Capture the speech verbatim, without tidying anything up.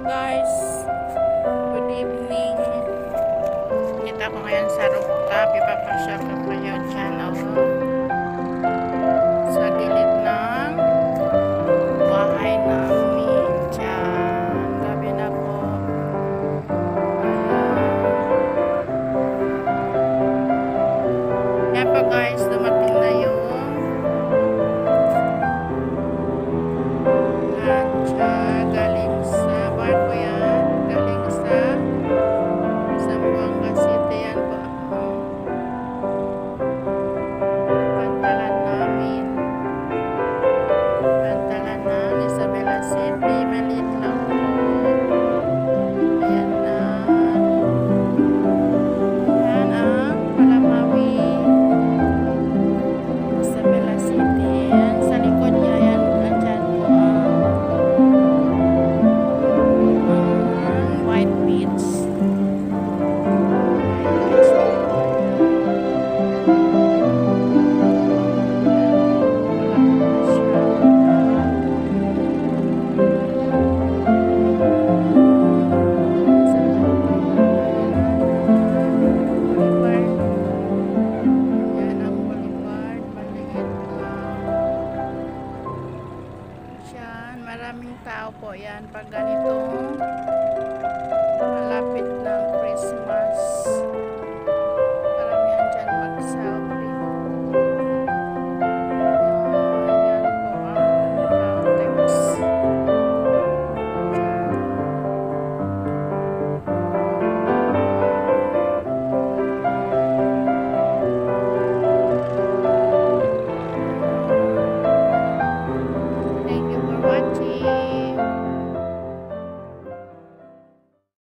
guys, good evening. Dito ako ngayon sa rooftop. Ipapasyal ko kayo dyan, oh. Sa gilid ng bahay namin dyan. Gabi na po. Yan po guys, dumating na yung lancha. Galing sa barko yan. Galing sa Zamboanga City yan po. Pantalan namin. Pantalan ng Isabela City. Maliit lang po. Ayan na. Ayan ang Palamawi. Isabela City. Ayan sa likod niya. Ayan. Andyan po ang White Beach. Maraming tao po yan pag ganitong malapit